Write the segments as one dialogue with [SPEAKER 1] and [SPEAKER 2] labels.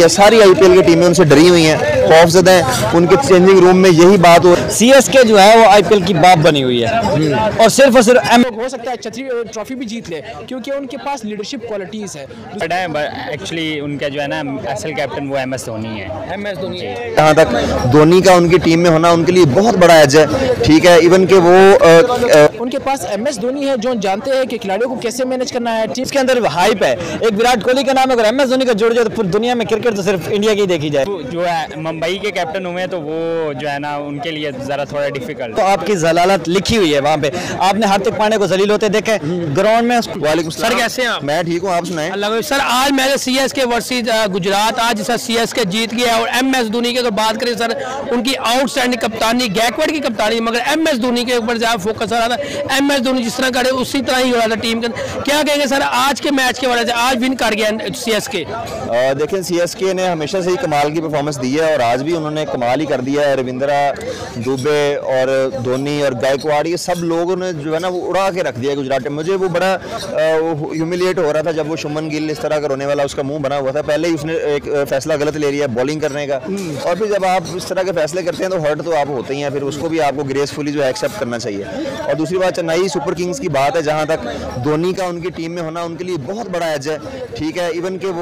[SPEAKER 1] है, सारी IPL की टीमें उनसे डरी हुई हैं, खौफजदा हैं। उनके चेंजिंग रूम में यही बात हो,
[SPEAKER 2] CSK जो है वो IPL की बाप बनी हुई है और सिर्फ
[SPEAKER 3] हो सकता है छतरी ट्रॉफी भी जीत ले क्योंकि उनके पास लीडरशिप क्वालिटीज है।
[SPEAKER 4] एक्चुअली उनका जो है ना असल कैप्टन वो MS धोनी है।
[SPEAKER 3] MS धोनी है।
[SPEAKER 1] यहाँ तक धोनी का उनकी टीम में होना उनके लिए बहुत बड़ा एज है। ठीक है, इवन के वो
[SPEAKER 3] उनके पास MS धोनी है जो जानते हैं कि खिलाड़ियों को कैसे मैनेज करना है। टीम
[SPEAKER 2] के अंदर हाइप है। एक विराट कोहली का नाम अगर MS धोनी का जुड़ जाए तो पूरी दुनिया में क्रिकेट तो सिर्फ इंडिया की देखी जाए।
[SPEAKER 4] जो है मुंबई के कैप्टन हुए तो वो जो है ना उनके लिए जरा थोड़ा डिफिकल्ट।
[SPEAKER 2] तो आपकी जलालत लिखी हुई है वहाँ पे। आपने हार्दिक पांड्या को जलील होते देखे ग्राउंड में।
[SPEAKER 1] वालेकुम
[SPEAKER 3] सर कैसे हैं आप?
[SPEAKER 1] मैं ठीक हूँ, आप सुनाएं।
[SPEAKER 3] अल्लाह सर आज मैंने CSK वर्सेस गुजरात, आज सर CSK जीत गया और MS धोनी की अगर बात करें सर उनकी आउटस्टैंडिंग कप्तानी, गैकवर्ड की कप्तानी, मगर MS धोनी के ऊपर ज्यादा फोकस आ रहा था। MS धोनी जिस तरह करे उसी तरह ही हो रहा था टीम के। क्या कहेंगे सर आज के मैच के बारे में? आज विन कर गया CSK।
[SPEAKER 1] देखें CSK ने हमेशा से ही कमाल की परफॉर्मेंस दी है और आज भी उन्होंने कमाल ही कर दिया है। रविंद्रा, दुबे और धोनी और गायकवाड़, ये सब लोगों ने जो है ना वो उड़ा के रख दिया गुजरात में। मुझे वो बड़ा ह्यूमिलिएट हो रहा था जब वो शुभमन गिल इस तरह का रोने वाला उसका मुंह बना हुआ था। पहले ही उसने एक फैसला गलत ले लिया बॉलिंग करने का, और फिर जब आप इस तरह के फैसले करते हैं तो हर्ट तो आप होते ही हैं, फिर उसको भी आपको ग्रेसफुली जो है एक्सेप्ट करना चाहिए। और दूसरी बात चेन्नई सुपर किंग्स की बात है, जहाँ तक धोनी का उनकी टीम में होना उनके लिए बहुत बड़ा एज है। ठीक है, इवन के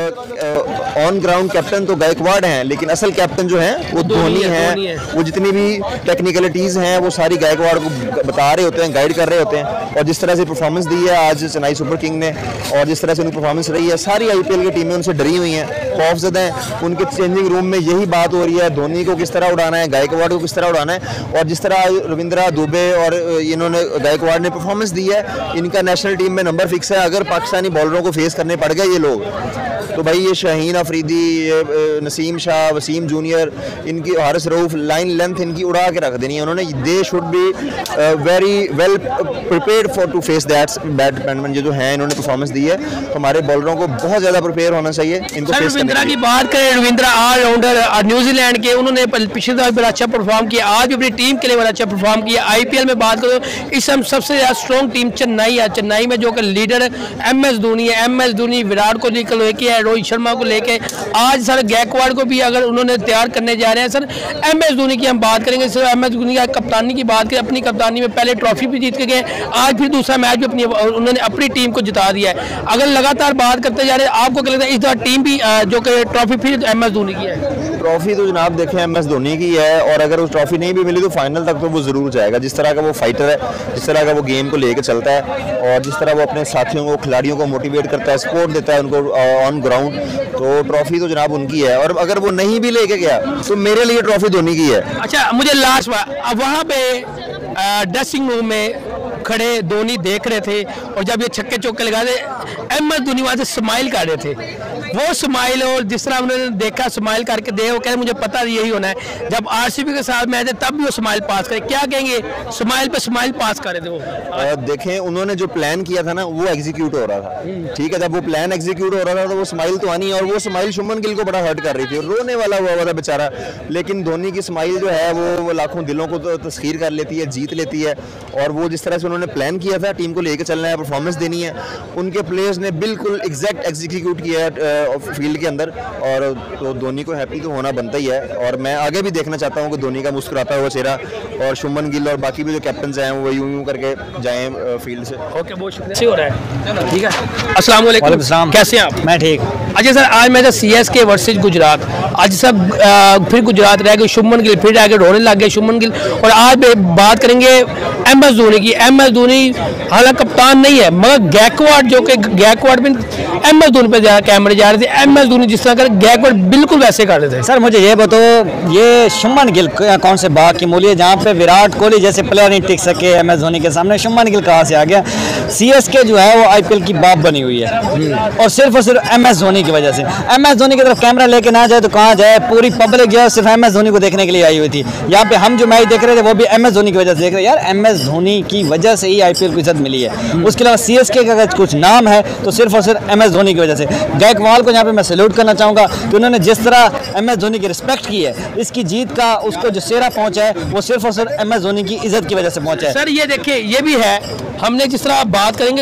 [SPEAKER 1] वो ऑन ग्राउंड कैप्टन तो गायकवाड़ हैं, लेकिन असल कैप्टन जो है वो धोनी है। वो जितनी भी टेक्निकलिटीज़ हैं वो सारी गायकवाड़ को बता रहे होते हैं, गाइड कर रहे होते हैं। और जिस तरह से परफॉर्मेंस दी है आज चेन्नई सुपर किंग ने और जिस तरह से उनकी परफॉर्मेंस रही है, सारी IPL की टीमें उनसे डरी हुई हैं, खौफजदा हैं। उनके चेंजिंग रूम में यही बात हो रही है, धोनी को किस तरह उड़ाना है, गायकवाड़ को किस तरह उड़ाना है। और जिस तरह रविंद्रा, दुबे और इन्होंने गायकवाड़ ने परफॉर्मेंस दी है, इनका नेशनल टीम में नंबर फिक्स है। अगर पाकिस्तानी बॉलरों को फेस करने पड़ गए ये लोग, तो भाई ये शाहीन अफरीदी, ये नसीम शाह, वसीम जूनियर, इनकी हारिस रऊफ, लाइन लेंथ इनकी उड़ा के रख देनी है उन्होंने। They should be very well prepared for to face that batsman जो हैं। इन्होंने परफॉर्मेंस दी है, हमारे बॉलरों को बहुत ज़्यादा प्रिपेयर होना चाहिए इनको फेस करने।
[SPEAKER 3] रविंद्रा की बात करें, रविंद्रा ऑलराउंडर न्यूजीलैंड के, उन्होंने पिछले दफा बड़ा अच्छा परफॉर्म किया, आज भी अपनी टीम के लिए बड़ा अच्छा परफॉर्म किया। IPL में बात करो इस समय सबसे ज़्यादा स्ट्रॉन्ग टीम चेन्नई है। चेन्नई में जो कि लीडर MS धोनी है, MS धोनी विराट कोहली को लेके है, रोहित शर्मा को लेके, आज सर गायकवाड़ को भी अगर उन्होंने तैयार करने जा रहे हैं। सर MS धोनी की हम बात करेंगे, सर MS धोनी की कप्तानी की बात करें, अपनी कप्तानी में पहले ट्रॉफी भी जीत के गए, आज फिर दूसरा मैच भी उन्होंने अपनी टीम को जिता दिया है। अगर लगातार बात करते जा रहे हैं, आपको क्या लगता है इस बार टीम भी जो कि ट्रॉफी फिर MS धोनी की है?
[SPEAKER 1] ट्रॉफी तो जनाब देखें MS धोनी की है, और अगर उस ट्रॉफी नहीं भी मिली तो फाइनल तक तो वो ज़रूर जाएगा। जिस तरह का वो फाइटर है, जिस तरह का वो गेम को लेकर चलता है और जिस तरह वो अपने साथियों को, खिलाड़ियों को मोटिवेट करता है, सपोर्ट देता है उनको ऑन ग्राउंड, तो ट्रॉफी तो जनाब उनकी है। और अगर वो नहीं भी लेके गया तो मेरे लिए ट्रॉफी धोनी की है।
[SPEAKER 3] अच्छा, मुझे लास्ट बार अब वहाँ पे ड्रेसिंग रूम में खड़े धोनी देख रहे थे और जब ये छक्के चौके लगा रहे, MS धोनी वहाँ से स्माइल कर रहे थे। वो स्माइल और जिस तरह उन्होंने देखा स्माइल करके दे, वो कह मुझे पता यही होना है। जब RCB के साथ मैच है तब भी वो स्माइल पास करे। क्या कहेंगे, स्माइल पे स्माइल पास कर रहे थे वो?
[SPEAKER 1] देखें उन्होंने जो प्लान किया था ना वो एग्जीक्यूट हो रहा था। ठीक है, जब वो प्लान एग्जीक्यूट हो रहा था तो वो स्माइल तो आनी, और वो स्माइल शुभमन गिल को बड़ा हर्ट कर रही थी, रोने वाला हुआ था बेचारा। लेकिन धोनी की स्माइल जो है वो लाखों दिलों को तो तस्खीर कर लेती है, जीत लेती है। और वो जिस तरह से उन्होंने प्लान किया था, टीम को लेकर चलना है, परफॉर्मेंस देनी है, उनके प्लेयर्स ने बिल्कुल एग्जैक्ट एग्जीक्यूट किया है फील्ड के अंदर। और तो धोनी को हैप्पी तो होना बनता ही है, और मैं आगे भी देखना चाहता हूँ कि धोनी का मुस्कुराता हुआ चेहरा, और शुभमन गिल और बाकी भी जो कैप्टन हैं वो यूं करके जाएं फील्ड से।
[SPEAKER 3] ओके, बहुत शुक्रिया। हो रहा है, ठीक है। अस्सलाम वालेकुम, कैसे हैं आप?
[SPEAKER 2] मैं ठीक।
[SPEAKER 3] अच्छा सर, आज मैच CSK वर्सेस गुजरात, आज सब फिर गुजरात रह गए, शुभमन गिल फिर रह गए, रोने लग गए शुभमन गिल। और आज बात करेंगे MS धोनी की। MS धोनी हालांकि कप्तान नहीं है, मगर गायकवाड़ जो कि गायकवाड़ भी MS धोनी पे कैमरे जा रहे थे। MS धोनी जिस तरह कर गायकवाड़ बिल्कुल वैसे कर रहे थे।
[SPEAKER 2] सर मुझे ये बताओ, ये शुभमन गिल कौन से बाग की मूली है जहाँ पे विराट कोहली जैसे प्लेयर नहीं टिक सके MS धोनी के सामने, शुभमन गिल कहाँ से आ गया? CSK जो है वो IPL की बाप बनी हुई है और सिर्फ MS धोनी की वजह से। MS धोनी की तरफ कैमरा लेके ना जाए तो कहाँ जाए? पूरी पब्लिक जो है सिर्फ MS धोनी को देखने के लिए आई हुई थी। यहाँ पे हम जो मैच देख रहे थे वो भी MS धोनी की वजह से देख रहे हैं। यार MS धोनी की वजह से ही IPL को इज्जत मिली है। उसके अलावा CSK का अगर कुछ नाम है तो सिर्फ और सिर्फ MS धोनी की वजह से। गायकवाड़ को यहाँ पे मैं सैल्यूट करना चाहूँगा कि उन्होंने जिस तरह MS धोनी की रिस्पेक्ट की है, इसकी जीत का उसको जो सेहरा पहुँचा है वो सिर्फ और सिर्फ MS धोनी की इज्जत की वजह से पहुँचा है।
[SPEAKER 3] सर ये देखिए, ये भी है, हमने जिस तरह बात करेंगे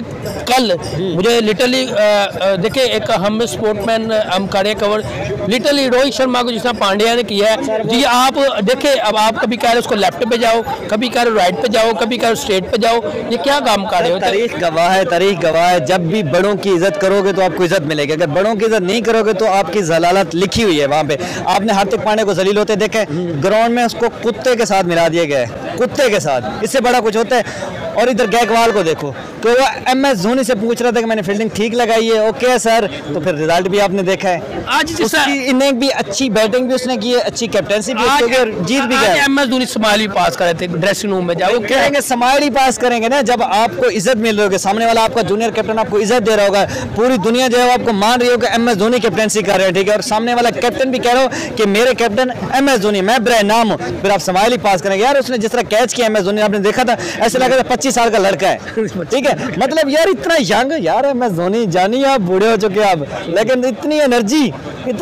[SPEAKER 3] कल मुझे लिटरली देखिए एक हम स्पोर्टमैन हम करे कवर लिटरली रोहित शर्मा को जिस तरह पांड्या ने किया है जी, आप देखिए अब आप कभी कह रहे हो उसको लेफ्ट पे जाओ, कभी कह रहे हो राइट पे जाओ, कभी कह रहे हो स्ट्रेट पे जाओ, ये क्या काम कर रहे हो?
[SPEAKER 2] तारीख गवाह है। जब भी बड़ों की इज्जत करोगे तो आपको इज्जत मिलेगी, अगर बड़ों की इज्जत नहीं करोगे तो आपकी जलालत लिखी हुई है वहाँ पे। आपने हार्दिक पांड्या को जलील होते देखे, ग्राउंड में उसको कुत्ते के साथ मिला दिया गया है, कुत्ते के साथ, इससे बड़ा कुछ होता है। और इधर गायकवाड़ को देखो कि वो MS धोनी से पूछ रहा था कि मैंने फील्डिंग ठीक लगाई है, ओके सर, तो फिर रिजल्ट भी आपने देखा है।
[SPEAKER 3] आज
[SPEAKER 2] उसकी इनिंग भी अच्छी, बैटिंग भी उसने की है, अच्छी कैप्टनसी भी उसने की और जीत भी गया।
[SPEAKER 3] MS धोनी स्माइल भी पास कर रहे थे ड्रेसिंग रूम में जाओ,
[SPEAKER 2] कहेंगे स्माइल ही पास करेंगे ना जब आपको इज्जत मिल रही होगी, सामने वाला आपका जूनियर कैप्टन आपको इज्जत दे रहा होगा, पूरी दुनिया जो है वो आपको मान रही होगी MS धोनी कैप्टनसी कर रहे हैं, ठीक है, और सामने वाला कैप्टन भी कह रहा हो कि मेरे कैप्टन MS धोनी, मैं ब्राय नाम हूँ, फिर आप स्माइल ही पास करेंगे। यार उसने जिस तरह कैच किया MS धोनी, आपने देखा था, ऐसे लगा था 25 साल का लड़का है, ठीक है, मतलब यार इतना यंग, यार MS धोनी जानिए आप बूढ़े हो चुके आप, लेकिन इतनी एनर्जी,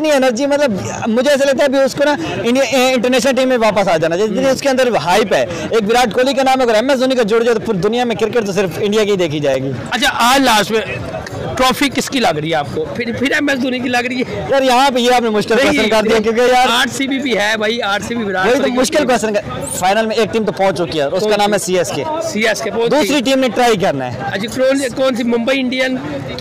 [SPEAKER 2] मतलब मुझे ऐसा लगता है अभी उसको ना इंडिया इंटरनेशनल टीम में वापस आ जाना चाहिए, उसके अंदर हाइप है। एक विराट कोहली का नाम अगर MS धोनी का जुड़ जाए तो पूरी दुनिया में क्रिकेट तो सिर्फ इंडिया की देखी जाएगी।
[SPEAKER 3] अच्छा, आज लास्ट में ट्रॉफी किसकी लग रही है आपको? फिर MS धोनी की लग रही है
[SPEAKER 2] यार, यहाँ पे ये आपने मुश्किल क्वेश्चन कर दिया, क्योंकि यार
[SPEAKER 3] RCB भी है भाई, RCB विराट,
[SPEAKER 2] वही तो मुश्किल क्वेश्चन। फाइनल में एक टीम तो पहुंच चुकी है, उसका नाम है CSK, दूसरी टीम ने ट्राई करना है।
[SPEAKER 3] अच्छा, कौन सी? मुंबई इंडियन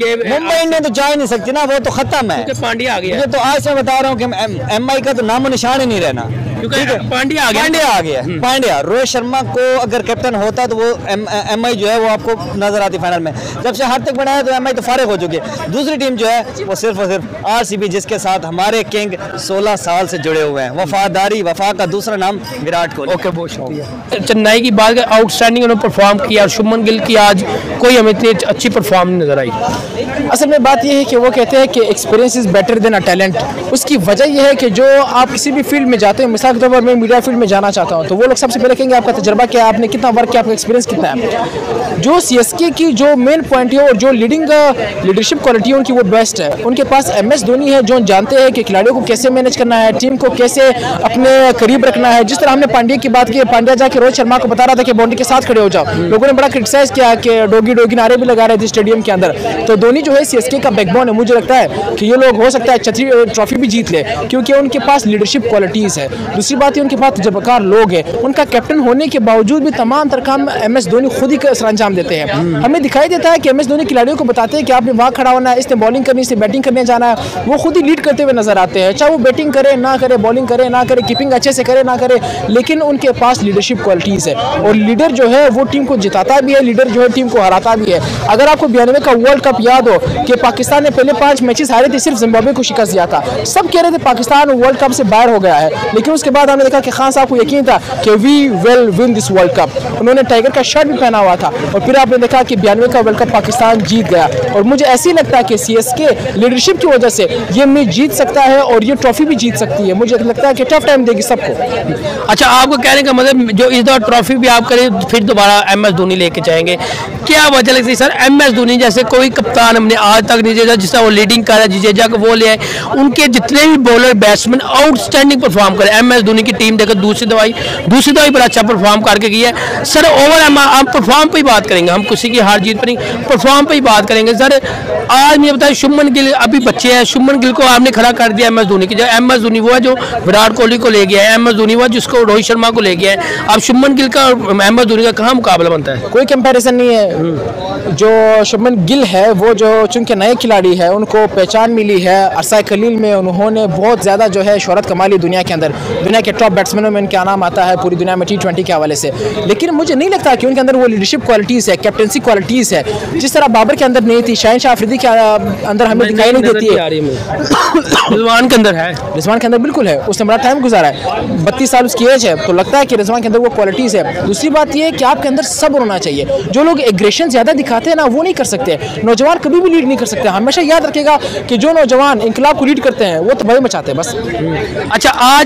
[SPEAKER 2] तो जा ही नहीं सकती ना, वो तो खत्म है,
[SPEAKER 3] पांड्या आ गया।
[SPEAKER 2] ये तो आज मैं बता रहा हूँ कि MI का तो नामो निशान ही नहीं रहना,
[SPEAKER 3] ठीक है, पांड्या आ गया।
[SPEAKER 2] पांड्या, रोहित शर्मा को अगर कैप्टन होता तो वो MI जो है वो आपको नजर आती फाइनल में। जब से हार्दिक बनाया तो MI तो फारिग हो चुकी है। दूसरी टीम जो है वो सिर्फ और सिर्फ RCB, जिसके साथ हमारे किंग 16 साल से जुड़े हुए हैं। वफा का दूसरा नाम विराट कोहली।
[SPEAKER 3] ओके, बहुत शुक्रिया। चेन्नई की बात आउटस्टैंडिंग उन्होंने परफॉर्म किया और शुभमन गिल की आज कोई हमें इतनी अच्छी परफॉर्म नहीं नजर आई।
[SPEAKER 5] असल में बात यह है कि वो कहते हैं कि experience is better than a talent. उसकी वजह यह है कि जो आप किसी भी फील्ड में जाते हैं, मिसाल के तौर पर मैं मीडिया फील्ड में जाना चाहता हूं, तो वो लोग सबसे पहले कहेंगे आपका तजर्बा क्या है, आपने कितना वर्क किया, आपका एक्सपीरियंस कितना है। जो CSK की जो मेन पॉइंट है और जो लीडरशिप क्वालिटी है उनकी वो बेस्ट है। उनके पास MS धोनी है जो जानते हैं कि खिलाड़ियों को कैसे मैनेज करना है, टीम को कैसे अपने करीब रखना है। जिस तरह हमने पांड्या की बात की, पांड्या जाके रोहित शर्मा को बता रहा था कि बाउंड्री के साथ खड़े हो जाओ, लोगों ने बड़ा क्रिटिसाइज किया कि डोगी नारे भी लगा रहे थे स्टेडियम के अंदर। तो धोनी जो है CSK का बैकबोन है, मुझे लगता है कि ये लोग हो सकता है छतरी ट्रॉफी भी जीत ले, क्योंकि उनके पास लीडरशिप क्वालिटीज़ है। दूसरी बात है उनके पास तजर्बाकार लोग हैं। उनका कैप्टन होने के बावजूद भी तमाम तरह काम MS धोनी खुद ही सर अंजाम देते हैं। हमें दिखाई देता है कि MS धोनी खिलाड़ियों को बताते हैं कि आपने वहाँ खड़ा होना है, इसने बॉलिंग करनी, इसने बैटिंग करने जाना है। वो खुद ही लीड करते हुए नजर आते हैं, चाहे वो बैटिंग करे ना करे, बॉलिंग करे ना करे, कीपिंग अच्छे से करे ना करे, लेकिन उनके पास लीडरशिप क्वालिटीज़ है। और लीडर जो है वो टीम को जिताता भी है, लीडर जो है टीम को हराता भी है। अगर आपको 92 का वर्ल्ड कप याद हो कि पाकिस्तान ने पहले 5 मैचेस हारे थे, सिर्फ जिम्बाब्वे को शिकस्त दिया था, सब कह रहे थे पाकिस्तान वर्ल्ड कप से बाहर हो गया है, लेकिन उसके बाद हमने देखा कि खान साहब को यकीन था कि we will win this World Cup. उन्होंने टाइगर का शर्ट भी पहना हुआ था और फिर आपने देखा कि 92 का वर्ल्ड कप पाकिस्तान जीत गया। और मुझे ऐसे ही लगता है कि CSK लीडरशिप की वजह से ये मैच जीत सकता है और ये ट्रॉफी भी जीत सकती है। मुझे लगता है कि टफ टाइम देगी सबको।
[SPEAKER 3] अच्छा, आपको कहने का मतलब जो इस बार ट्रॉफी भी आप करें फिर दोबारा MS धोनी लेके जाएंगे, क्या वजह लगती है सर? MS धोनी जैसे कोई कप्तान हमने आज तक नहीं देखा, जिसका वो लीडिंग कर रहा है, जडेजा को वो ले आए, उनके जितने भी बॉलर बैट्समैन आउटस्टैंडिंग परफॉर्म करे। MS धोनी की टीम देखो दूसरी दवाई बड़ा अच्छा परफॉर्म करके की है सर। ओवर हम परफॉर्म पे ही बात करेंगे, हम किसी की हार जीत पर नहीं, परफॉर्म पे ही बात करेंगे सर। आज मुझे बताया शुभमन गिल अभी बच्चे हैं, शुभमन गिल को आपने खड़ा कर दिया MS धोनी की जगह। MS धोनी वो है जो विराट कोहली को ले गया है, MS धोनी वो है जिसको रोहित शर्मा को ले गया है। अब शुभमन गिल का और MS धोनी का कहाँ मुकाबला बनता है?
[SPEAKER 5] कोई कंपैरिजन नहीं है। जो शुभमन गिल है वो जो चूंकि नए खिलाड़ी है, उनको पहचान मिली है अरसा कलील में, उन्होंने बहुत ज़्यादा जो है शोहरत कमा ली दुनिया के अंदर, दुनिया के टॉप बैट्समैनों में उनका नाम आता है पूरी दुनिया में T20 के हवाले से। लेकिन मुझे नहीं लगता कि उनके अंदर वो लीडरशिप क्वालिटीज़ है, कैप्टनसी क्वालिटीज़ है, जिस तरह बाबर के अंदर नहीं थी, शाहिन अफरीदी के अंदर हमें दिखाई नहीं देती है।
[SPEAKER 3] रिजवान के अंदर है,
[SPEAKER 5] रिजवान के अंदर बिल्कुल है, उसने बड़ा टाइम गुजारा है, 32 साल उसकी एज है, तो लगता है कि रिजवान के अंदर वो क्वालिटीज़ है। दूसरी बात ये है कि आपके अंदर सब्र होना चाहिए। जो लोग एग्रेशन ज़्यादा दिखाते हैं ना, वो नहीं कर सकते। नौजवान कभी भी लीड नहीं कर सकते। हमेशा याद रखेगा कि जो नौजवान इंकलाब को लीड करते हैं वो तबाही मचाते हैं बस।
[SPEAKER 3] अच्छा, आज की मुझे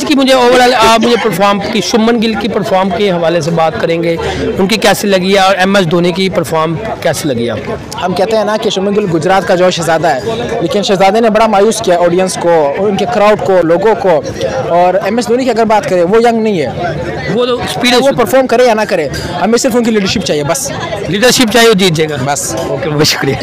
[SPEAKER 3] ओवरऑल आप मुझे परफॉर्म की शुभमन गिल की परफॉर्म के हवाले से बात करेंगे, उनकी कैसी लगी है, और MS धोनी की परफॉर्म कैसी लगी आपको?
[SPEAKER 5] हम कहते हैं ना कि शुभमन गिल गुजरात का जो शहजादा है, लेकिन शहजादे ने बड़ा मायूस किया ऑडियंस को, उनके क्राउड को, लोगों को। और MS धोनी की अगर बात करें, वो यंग नहीं है,
[SPEAKER 3] वो तो स्पीड
[SPEAKER 5] वो परफॉर्म करे या ना करे, हमें सिर्फ उनकी लीडरशिप चाहिए बस।
[SPEAKER 3] लीडरशिप चाहिए, वो जीत जाएगा
[SPEAKER 5] बस।
[SPEAKER 3] ओके, बहुत शुक्रिया।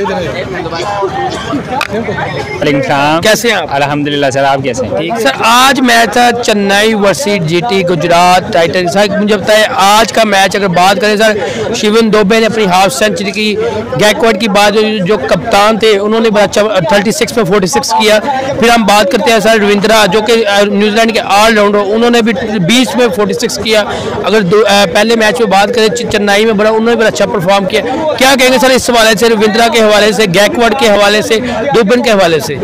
[SPEAKER 3] कैसे हैं आप?
[SPEAKER 4] अल्हम्दुलिल्लाह सर, आप कैसे हैं?
[SPEAKER 3] ठीक सर, आज मैच था Chennai versus GT Gujarat Titans. Sir मुझे बताए आज का मैच अगर बात करें सर, शिवन दुबे ने अपनी हाफ सेंचुरी की, गैकवाड की बात जो कप्तान थे उन्होंने बड़ा अच्छा 36 पे 46 किया। फिर हम बात करते हैं सर रविंद्रा जो कि न्यूजीलैंड के ऑलराउंडर, उन्होंने भी 20 में 46 किया। अगर पहले मैच में बात करें चेन्नई में उन्होंने बड़ा अच्छा परफॉर्म किया। क्या कहेंगे सर इस हवाले से, रविंद्रा के हवाले से, गैकवाड के हवाले से, दुबन के हवाले से?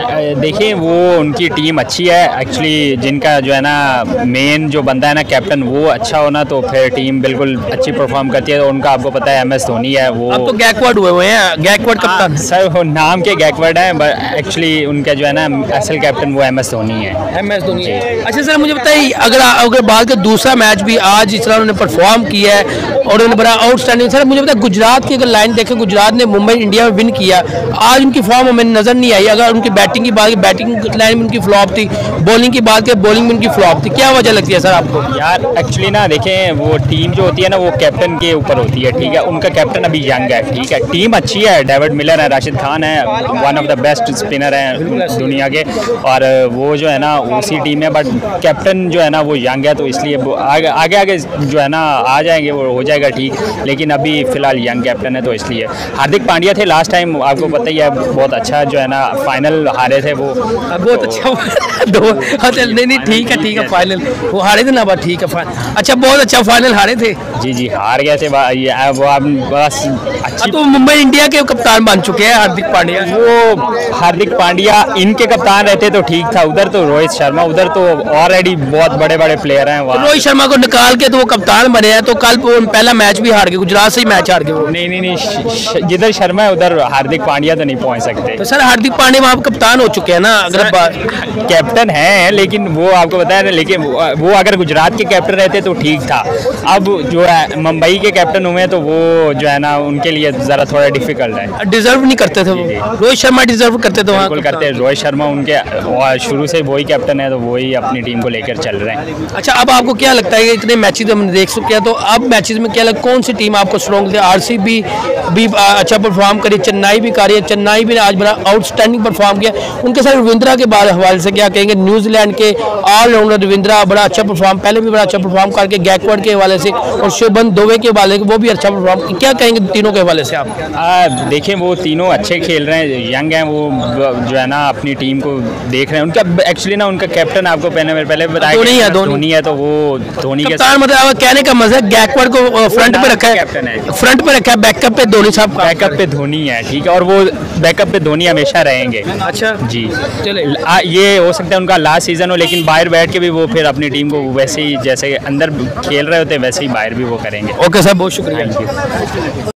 [SPEAKER 4] देखिए वो उनकी टीम अच्छी है एक्चुअली, जिनका जो है ना मेन जो बंदा है ना कैप्टन, वो अच्छा होना तो फिर टीम बिल्कुल अच्छी परफॉर्म करती है। तो उनका आपको पता है MS धोनी है वो।
[SPEAKER 3] अब तो गैकवाड हुए हैं, गैकवाड कप्तान
[SPEAKER 4] सर वो नाम के गैकवाड है, बट एक्चुअली उनका जो है ना असल कैप्टन वो MS धोनी है।
[SPEAKER 3] MS धोनी। अच्छा सर मुझे बताइए, अगर बात करें दूसरा मैच भी आज जिस तरह उन्होंने परफॉर्म किया है और उन्होंने बड़ा आउटस्टैंडिंग। सर मुझे बताया गुजरात की अगर लाइन देखें, गुजरात ने मुंबई इंडिया में विन किया, आज उनकी फॉर्म हमें नजर नहीं आई। अगर उनकी बैटिंग की बात की, बैटिंग लाइन में उनकी फ्लॉप थी, बॉलिंग की बात करें बॉलिंग में उनकी फ्लॉप थी। क्या वजह लगती है सर आपको?
[SPEAKER 4] यार एक्चुअली ना देखें, वो टीम जो होती है ना वो कैप्टन के ऊपर होती है, ठीक है। उनका कैप्टन अभी यंग है, ठीक है। टीम अच्छी है, डेविड मिलर है, राशिद खान है, one of the best spinner हैं दुनिया के, और वो जो है ना उसी टीम में, बट कैप्टन जो है ना वो यंग है, तो इसलिए वो आगे आगे जो है ना आ जाएंगे, वो हो जाएगा ठीक। लेकिन अभी फिलहाल यंग कैप्टन है तो इसलिए। हार्दिक पांड्या थे लास्ट टाइम, आपको पता ही है, बहुत अच्छा जो है ना फाइनल हारे थे वो,
[SPEAKER 3] बहुत अच्छा दो। अच्छा नहीं ठीक है फाइनल वो हारे थे ना, बात ठीक है। अच्छा बहुत अच्छा फाइनल हारे थे।
[SPEAKER 4] जी हार गए थे वो आप बस अच्छी।
[SPEAKER 3] तो मुंबई इंडिया के कप्तान बन चुके हैं हार्दिक पांड्या।
[SPEAKER 4] वो हार्दिक पांड्या इनके कप्तान रहते तो ठीक था, उधर तो रोहित शर्मा, उधर तो ऑलरेडी बहुत बड़े बड़े प्लेयर हैं वहाँ।
[SPEAKER 3] रोहित शर्मा को निकाल के तो वो कप्तान बने हैं, तो कल पहला मैच भी हार गए, गुजरात से ही मैच हार गए।
[SPEAKER 4] नहीं जिधर शर्मा है उधर हार्दिक पांड्या तो नहीं पहुँच सकते।
[SPEAKER 3] तो सर हार्दिक पांड्या वहाँ कप्तान हो चुके हैं ना, अगर
[SPEAKER 4] कैप्टन है, लेकिन वो आपको बताया ना, लेकिन वो अगर गुजरात के कैप्टन रहते तो ठीक था। अब जो है मुंबई के कैप्टन हुए तो वो जो है ना उनके लिए जरा थोड़ा डिफिकल्ट है।
[SPEAKER 3] डिजर्व नहीं करते थे वो, रोहित शर्मा डिजर्व करते थे वहाँ।
[SPEAKER 4] बिल्कुल करते, रोहित शर्मा उनके शुरू से वही कैप्टन है, तो वही अपनी टीम को लेकर चल रहे हैं।
[SPEAKER 3] अच्छा अब आपको क्या लगता है कि इतने मैचेस हमने देख चुके हैं, तो अब मैचेस में क्या कौन सी टीम आपको स्ट्रॉन्ग थे? RCB भी अच्छा परफॉर्म करी, चेन्नई भी कर रही है, चेन्नई भी ने आज बड़ा आउटस्टैंडिंग परफॉर्म किया। उनके साथ रविंद्रा के हवाले से क्या कहेंगे? न्यूजीलैंड के ऑलराउंडर रविंद्रा बड़ा अच्छा परफॉर्म, पहले भी बड़ा अच्छा परफॉर्म करके, गैकवाड के हवाले से और शुभमन दुबे के हवाले से वो भी अच्छा परफॉर्म। क्या कहेंगे तीनों के हवाले से आप?
[SPEAKER 4] देखें वो तीनों अच्छे खेल रहे हैं, यंग हैं, वो जो है ना अपनी टीम को देख रहे हैं। उनका एक्चुअली ना उनका कैप्टन आपको पहले बताया धोनी है, तो वो धोनी के साथ
[SPEAKER 3] मतलब कहने का मजा गैकवाड को फ्रंट पे रखा है, फ्रंट पे रखा है, बैकअप पे धोनी साहब,
[SPEAKER 4] बैकअप पे धोनी है, ठीक है। और वो बैकअप पे धोनी हमेशा रहेंगे।
[SPEAKER 3] अच्छा
[SPEAKER 4] जी चले, ये हो सकता है उनका लास्ट सीजन हो, लेकिन बाहर बैठ के भी वो फिर अपनी टीम को वैसे ही जैसे अंदर खेल रहे होते हैं वैसे ही बाहर भी वो करेंगे।
[SPEAKER 3] ओके सर, बहुत शुक्रिया।